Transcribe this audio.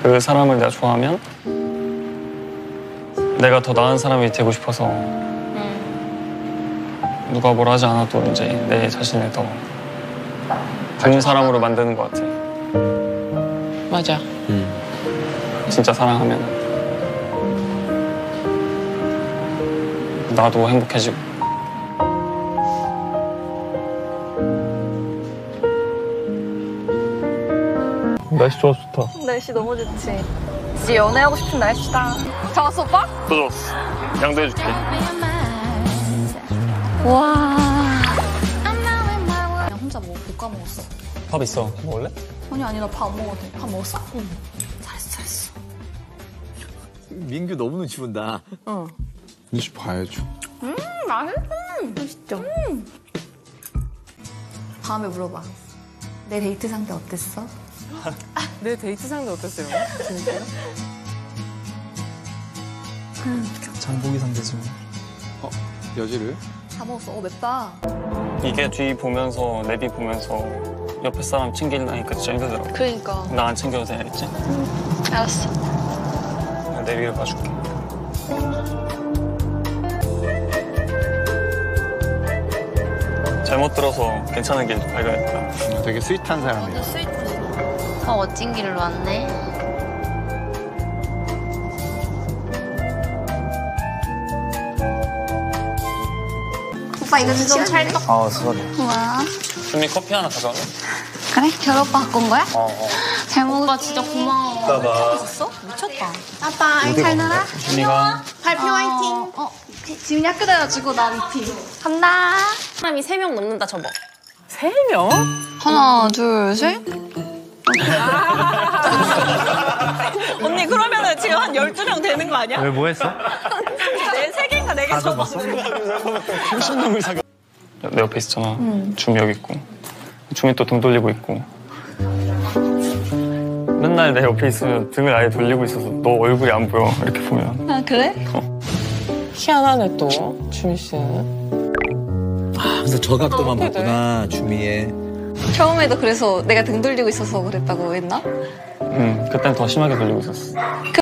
그 사람을 내가 좋아하면 내가 더 나은 사람이 되고 싶어서 누가 뭘 하지 않아도 이제 내 자신을 더 좋은 사람으로 만드는 것 같아. 맞아. 진짜 사랑하면 나도 행복해지고. 날씨 좋아서 좋다. 날씨 너무 좋지. 이제 연애하고 싶은 날씨다. 잡았어, 오빠? 또 줬어. 양도해줄게. 와. 그냥 혼자 뭐 볶아 먹었어. 밥 있어. 먹을래? 아니 나 밥 안 먹어도 돼. 밥 먹었어? 응. 잘했어. 민규 너무 눈치 본다. 응. 눈치 봐야죠. 맛있죠? 다음에 물어봐. 내 데이트 상대 어땠어? 내 데이트 상대 어땠어요? 진짜요? 장보기 상대지. 여지를? 다 먹었어. 맵다. 이게 뒤 보면서 내비 보면서 옆에 사람 챙기려니까 진짜 힘들더라고. 그러니까. 나 안 챙겨도 되겠지? 알았어. 나 내비를 봐줄게. 잘못 들어서 괜찮은 길 발견했다. 되게 스윗한 사람이야. 더 멋진 길로 왔네. 오빠 이거 좀 찰떡. 아, 수고해. 우와. 준비 커피 하나 가져갈래? 그래? 결 오빠 갖고 온 거야? 잘 먹을게. 오빠 진짜 고마워. 이따가. 있었어? 미쳤다. 아빠 잘 놀아. 준이가. 발표 화이팅. 지훈이 학교 다녀주고 나 미팅. 간다. 사람이 3명 넘는다 저거. 3명? 하나 둘 셋. 언니 그러면은 지금 한 12명 되는 거 아니야? 왜 뭐 했어? 내 3개인가 4개 접었어. 30명을 사귀어. 내 옆에 있었잖아. 줌이 여기 있고. 줌이 또 등 돌리고 있고. 맨날 내 옆에 있으면 등을 아예 돌리고 있어서 너 얼굴이 안 보여. 이렇게 보면. 아 그래? 희한하네 또 주미 씨는. 그래서 저 각도만 봤구나, 주미의. 처음에도 그래서 내가 등 돌리고 있어서 그랬다고 했나? 그땐 더 심하게 돌리고 있었어.